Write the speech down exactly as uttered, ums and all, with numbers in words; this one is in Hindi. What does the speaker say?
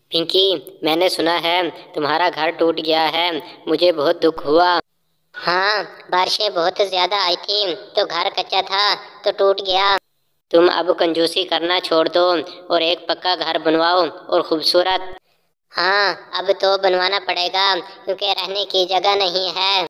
पिंकी, मैंने सुना है तुम्हारा घर टूट गया है। मुझे बहुत दुख हुआ। हाँ, बारिशें बहुत ज्यादा आई थी तो घर कच्चा था तो टूट गया। तुम अब कंजूसी करना छोड़ दो और एक पक्का घर बनवाओ और खूबसूरत। हाँ, अब तो बनवाना पड़ेगा क्योंकि रहने की जगह नहीं है।